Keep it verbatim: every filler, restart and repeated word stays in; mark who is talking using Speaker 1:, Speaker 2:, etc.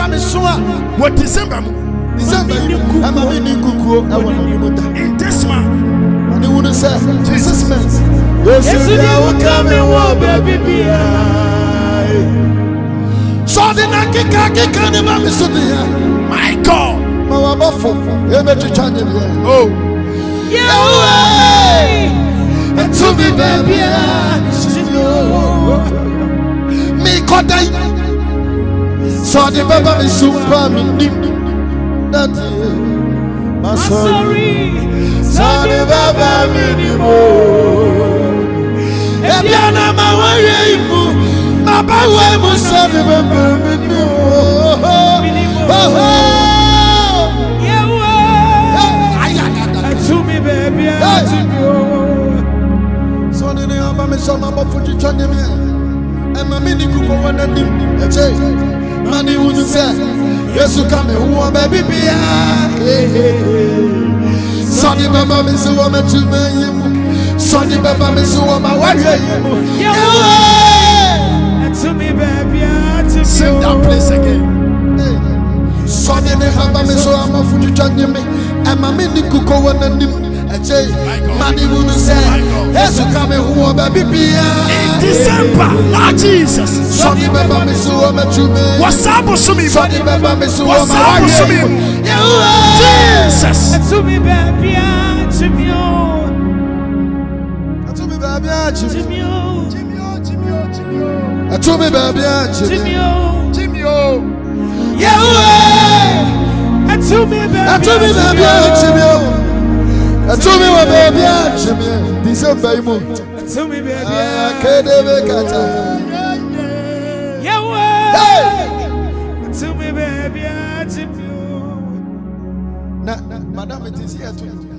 Speaker 1: me so
Speaker 2: what December
Speaker 1: December I'm a mini kuku I want to
Speaker 2: in this month
Speaker 1: and you wouldn't say Jesus man
Speaker 3: yes you will come and walk baby
Speaker 1: so the naki kaki can never so
Speaker 2: my God
Speaker 1: my buffalo energy channel
Speaker 2: oh
Speaker 3: yeah
Speaker 1: and to me baby me kodai so the baba is super me that my sorry so the baba me e bia na ma wa ye mu ma ba we mu so the baba me oh
Speaker 3: yeah wa to me baby to me
Speaker 1: so the aba me so ma ba fuji chanye me e ma me ni kuko wana nim e che mani wouldn't say yes you come who baby bia Sonny baba me so ma tu me Sonny baba me so ma wa
Speaker 3: yeah to me baby to
Speaker 2: sing that place again
Speaker 1: Sonny ne baba me so ma fuji chanye me e ma me ni kuko wana nim e che mani wouldn't say yes you come who baby bia
Speaker 2: in December Lord Jesus
Speaker 1: Sonny baba me so ma tu me
Speaker 2: what's up so me
Speaker 1: Sonny baba me so
Speaker 2: what's up so me Jesus
Speaker 3: to me baby to me
Speaker 1: to me baby
Speaker 3: to me
Speaker 1: to me baby
Speaker 3: to me
Speaker 2: Jimmy oh
Speaker 3: yeah to me baby
Speaker 1: to me baby to me to me baby to me December you
Speaker 3: to me baby
Speaker 1: kedebe kata
Speaker 3: yeah to me baby to me
Speaker 1: na madam it is here to